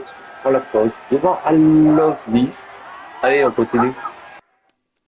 pour la pause. Devant I Love This. Allez, on continue.